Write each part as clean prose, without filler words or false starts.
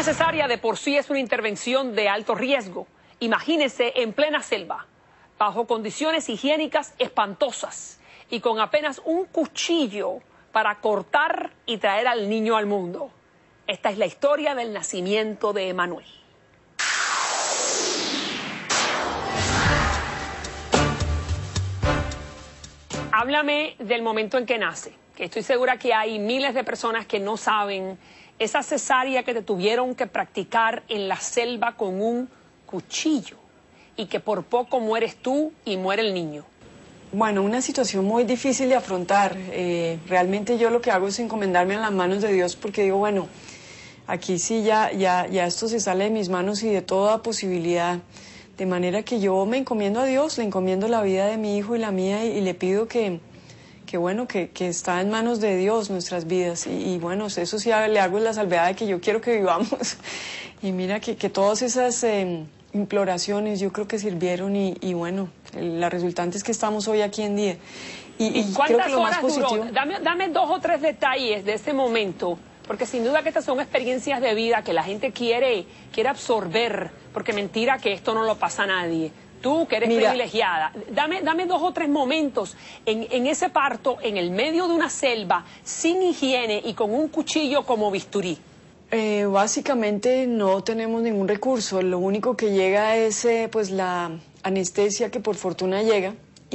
cesárea de por sí es una intervención de alto riesgo. Imagínese en plena selva, bajo condiciones higiénicas espantosas y con apenas un cuchillo para cortar y traer al niño al mundo. Esta es la historia del nacimiento de Emanuel. Háblame del momento en que nace, que estoy segura que hay miles de personas que no saben esa cesárea que te tuvieron que practicar en la selva con un cuchillo y que por poco mueres tú y muere el niño. Bueno, una situación muy difícil de afrontar. Realmente yo lo que hago es encomendarme a las manos de Dios porque digo, bueno, aquí sí ya esto se sale de mis manos y de toda posibilidad. De manera que yo me encomiendo a Dios, le encomiendo la vida de mi hijo y la mía y le pido que está en manos de Dios nuestras vidas. Y bueno, eso sí le hago la salvedad de que yo quiero que vivamos. Y mira que todas esas imploraciones yo creo que sirvieron y bueno, la resultante es que estamos hoy aquí en día. ¿Y creo que lo cuántas más horas positivo... duró? Dame 2 o 3 detalles de ese momento, porque sin duda que estas son experiencias de vida que la gente quiere absorber, porque mentira que esto no lo pasa a nadie. Tú, que eres privilegiada, dame 2 o 3 momentos en ese parto, en el medio de una selva, sin higiene y con un cuchillo como bisturí. Básicamente no tenemos ningún recurso, lo único que llega es pues la anestesia que por fortuna llega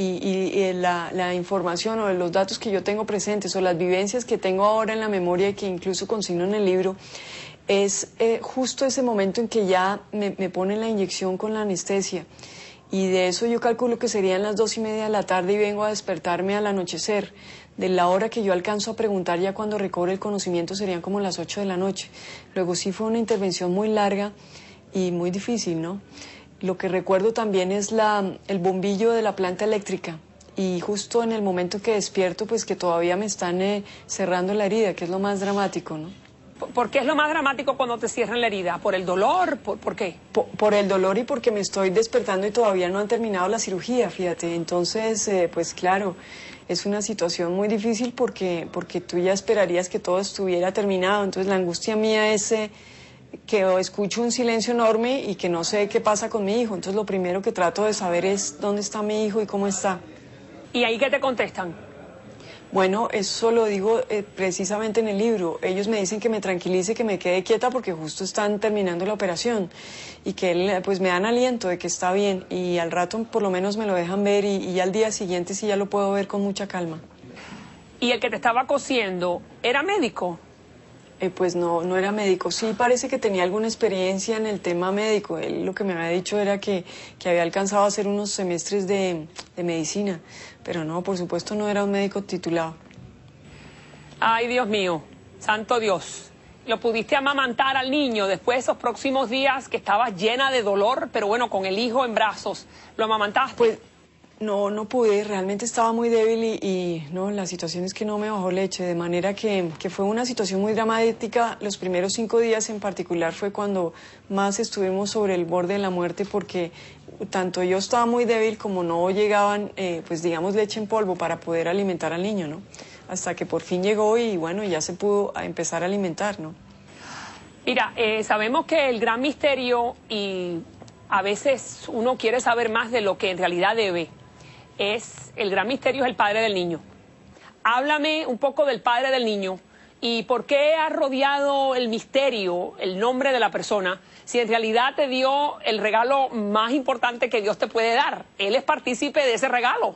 y la información o los datos que yo tengo presentes o las vivencias que tengo ahora en la memoria y que incluso consigno en el libro, es justo ese momento en que ya me ponen la inyección con la anestesia. Y de eso yo calculo que serían las 2:30 de la tarde y vengo a despertarme al anochecer. De la hora que yo alcanzo a preguntar ya cuando recobre el conocimiento serían como las 8 de la noche. Luego sí fue una intervención muy larga y muy difícil, ¿no? Lo que recuerdo también es el bombillo de la planta eléctrica. Y justo en el momento que despierto, pues que todavía me están cerrando la herida, que es lo más dramático, ¿no? ¿Por qué es lo más dramático cuando te cierran la herida? ¿Por el dolor? ¿Por qué? Por el dolor y porque me estoy despertando y todavía no han terminado la cirugía, fíjate. Entonces, pues claro, es una situación muy difícil porque tú ya esperarías que todo estuviera terminado. Entonces la angustia mía es que escucho un silencio enorme y que no sé qué pasa con mi hijo. Entonces lo primero que trato de saber es dónde está mi hijo y cómo está. ¿Y ahí qué te contestan? Bueno, eso lo digo precisamente en el libro. Ellos me dicen que me tranquilice, que me quede quieta porque justo están terminando la operación y que pues me dan aliento de que está bien y al rato por lo menos me lo dejan ver y al día siguiente sí ya lo puedo ver con mucha calma. ¿Y el que te estaba cosiendo era médico? Pues no era médico. Sí parece que tenía alguna experiencia en el tema médico. Él lo que me había dicho era que había alcanzado a hacer unos semestres de medicina. Pero no, por supuesto no era un médico titulado. Ay, Dios mío, santo Dios. ¿Lo pudiste amamantar al niño después de esos próximos días que estabas llena de dolor, pero bueno, con el hijo en brazos? ¿Lo amamantaste? Pues no pude, realmente estaba muy débil y no, la situación es que no me bajó leche, de manera que fue una situación muy dramática. Los primeros 5 días en particular fue cuando más estuvimos sobre el borde de la muerte porque tanto yo estaba muy débil como no llegaban, pues digamos, leche en polvo para poder alimentar al niño, ¿no? Hasta que por fin llegó y bueno, ya se pudo empezar a alimentar, ¿no? Mira, sabemos que el gran misterio, y a veces uno quiere saber más de lo que en realidad debe, el gran misterio es el padre del niño. Háblame un poco del padre del niño y por qué ha rodeado el misterio, el nombre de la persona, si en realidad te dio el regalo más importante que Dios te puede dar. Él es partícipe de ese regalo.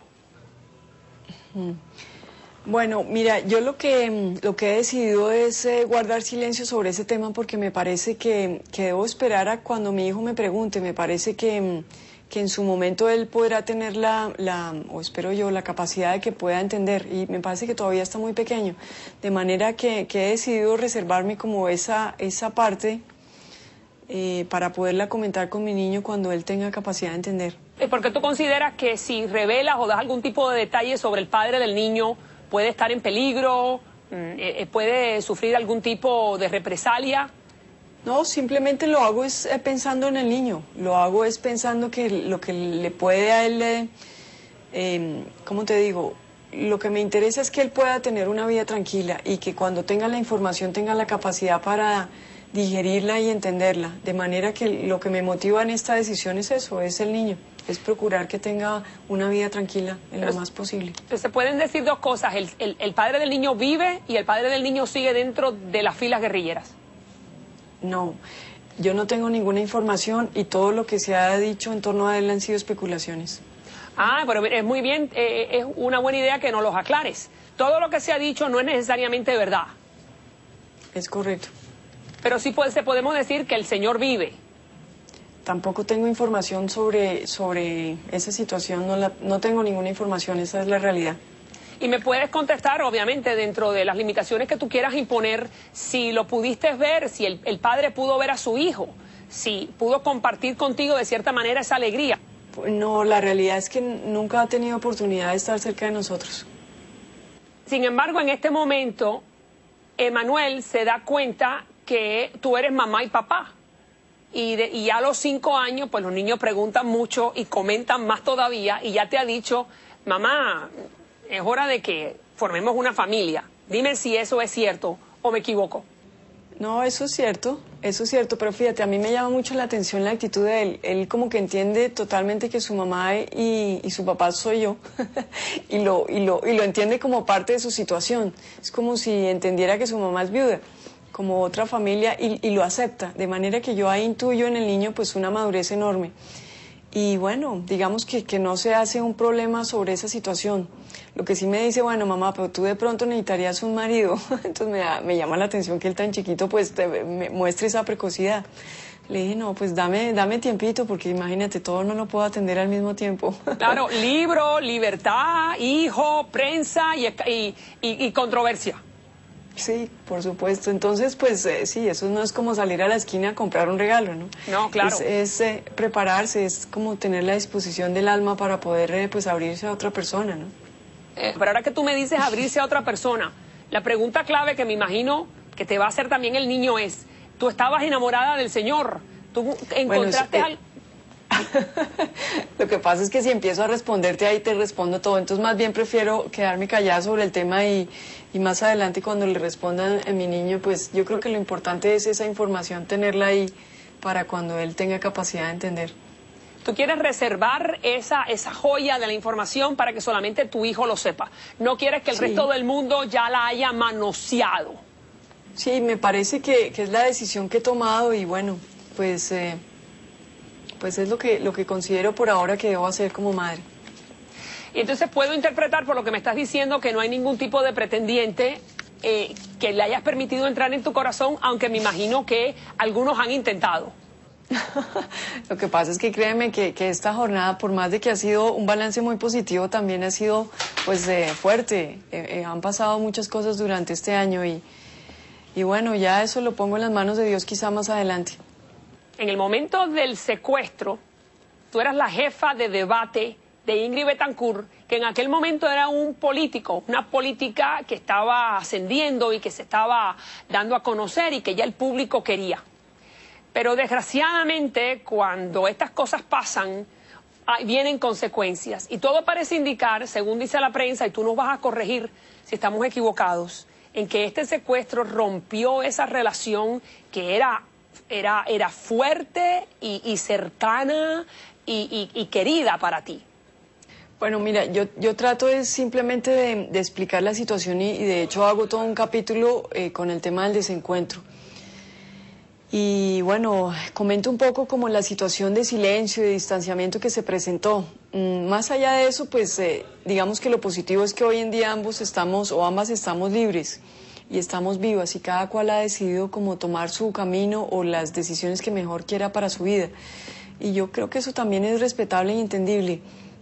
Bueno, mira, yo lo que he decidido es guardar silencio sobre ese tema porque me parece que debo esperar a cuando mi hijo me pregunte. Me parece que en su momento él podrá tener o espero yo, la capacidad de que pueda entender, y me parece que todavía está muy pequeño, de manera que he decidido reservarme como esa parte para poderla comentar con mi niño cuando él tenga capacidad de entender. ¿Por qué tú consideras que si revelas o das algún tipo de detalle sobre el padre del niño puede estar en peligro, puede sufrir algún tipo de represalia? No, simplemente lo hago es pensando en el niño, lo hago es pensando que lo que le puede a él, ¿cómo te digo? Lo que me interesa es que él pueda tener una vida tranquila y que cuando tenga la información tenga la capacidad para digerirla y entenderla, de manera que lo que me motiva en esta decisión es eso, es el niño, es procurar que tenga una vida tranquila en lo más posible. Se pueden decir dos cosas, el padre del niño vive y el padre del niño sigue dentro de las filas guerrilleras. No, yo no tengo ninguna información y todo lo que se ha dicho en torno a él han sido especulaciones. Ah, pero es muy bien, es una buena idea que nos los aclares. Todo lo que se ha dicho no es necesariamente verdad. Es correcto. Pero sí podemos decir que el señor vive. Tampoco tengo información sobre esa situación, no tengo ninguna información, esa es la realidad. Y me puedes contestar, obviamente, dentro de las limitaciones que tú quieras imponer, si lo pudiste ver, si el padre pudo ver a su hijo, si pudo compartir contigo de cierta manera esa alegría. No, la realidad es que nunca ha tenido oportunidad de estar cerca de nosotros. Sin embargo, en este momento, Emanuel se da cuenta que tú eres mamá y papá. Y ya a los 5 años, pues los niños preguntan mucho y comentan más todavía, y ya te ha dicho, mamá, es hora de que formemos una familia. Dime si eso es cierto o me equivoco. No, eso es cierto, pero fíjate, a mí me llama mucho la atención la actitud de él. Él como que entiende totalmente que su mamá y su papá soy yo, y lo entiende como parte de su situación. Es como si entendiera que su mamá es viuda, como otra familia, y lo acepta, de manera que yo ahí intuyo en el niño pues una madurez enorme. Y bueno, digamos que no se hace un problema sobre esa situación. Lo que sí me dice, bueno, mamá, pero tú de pronto necesitarías un marido. Entonces me llama la atención que él tan chiquito pues me muestre esa precocidad. Le dije, no, pues dame tiempito, porque imagínate, todo no lo puedo atender al mismo tiempo. Claro, libro, libertad, hijo, prensa y controversia. Sí, por supuesto. Entonces, pues sí, eso no es como salir a la esquina a comprar un regalo, ¿no? No, claro. Es prepararse, es como tener la disposición del alma para poder pues abrirse a otra persona, ¿no? Pero ahora que tú me dices abrirse a otra persona, la pregunta clave que me imagino que te va a hacer también el niño es, tú estabas enamorada del Señor, tú encontraste algo... Lo que pasa es que si empiezo a responderte ahí te respondo todo, entonces más bien prefiero quedarme callada sobre el tema y más adelante cuando le respondan a mi niño, pues yo creo que lo importante es esa información, tenerla ahí para cuando él tenga capacidad de entender. Tú quieres reservar esa joya de la información para que solamente tu hijo lo sepa. No quieres que el resto del mundo ya la haya manoseado. Sí, me parece que es la decisión que he tomado y bueno, pues es lo que considero por ahora que debo hacer como madre. Y entonces puedo interpretar por lo que me estás diciendo que no hay ningún tipo de pretendiente que le hayas permitido entrar en tu corazón, aunque me imagino que algunos han intentado. Lo que pasa es que créeme que esta jornada, por más de que ha sido un balance muy positivo, también ha sido pues fuerte. Han pasado muchas cosas durante este año y bueno, ya eso lo pongo en las manos de Dios quizá más adelante. En el momento del secuestro, tú eras la jefa de debate de Ingrid Betancourt, que en aquel momento era un político, una política que estaba ascendiendo y que se estaba dando a conocer y que ya el público quería. Pero desgraciadamente, cuando estas cosas pasan, vienen consecuencias. Y todo parece indicar, según dice la prensa, y tú nos vas a corregir si estamos equivocados, en que este secuestro rompió esa relación que era fuerte y cercana y querida para ti. Bueno, mira, yo trato simplemente de explicar la situación y de hecho hago todo un capítulo con el tema del desencuentro. Y bueno, comento un poco como la situación de silencio y de distanciamiento que se presentó. Más allá de eso, pues digamos que lo positivo es que hoy en día ambas estamos libres y estamos vivas y cada cual ha decidido como tomar su camino o las decisiones que mejor quiera para su vida. Y yo creo que eso también es respetable y entendible.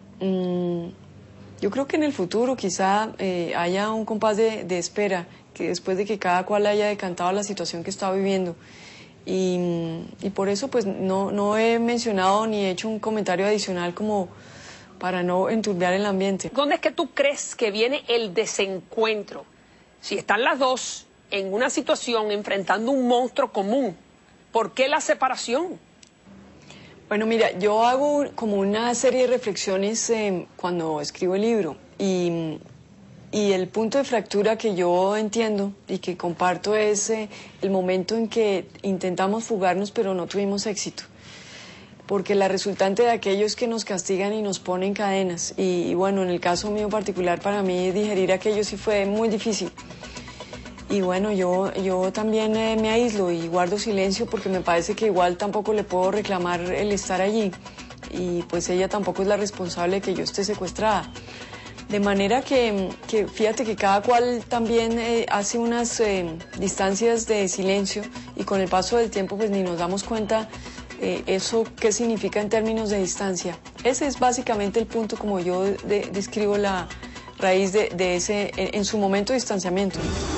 Yo creo que en el futuro quizá haya un compás de espera, que después de que cada cual haya decantado la situación que está viviendo. Y por eso pues no he mencionado ni he hecho un comentario adicional como para no enturbiar el ambiente. ¿Dónde es que tú crees que viene el desencuentro? Si están las dos en una situación enfrentando un monstruo común, ¿por qué la separación? Bueno, mira, yo hago como una serie de reflexiones cuando escribo el libro y Y el punto de fractura que yo entiendo y que comparto es el momento en que intentamos fugarnos pero no tuvimos éxito. Porque la resultante de aquello es que nos castigan y nos ponen cadenas. Y bueno, en el caso mío particular, para mí digerir aquello sí fue muy difícil. Y bueno, yo también me aíslo y guardo silencio porque me parece que igual tampoco le puedo reclamar el estar allí. Y pues ella tampoco es la responsable de que yo esté secuestrada. De manera que fíjate que cada cual también hace unas distancias de silencio y con el paso del tiempo pues ni nos damos cuenta eso qué significa en términos de distancia. Ese es básicamente el punto como yo describo la raíz de ese, en su momento, distanciamiento, ¿no?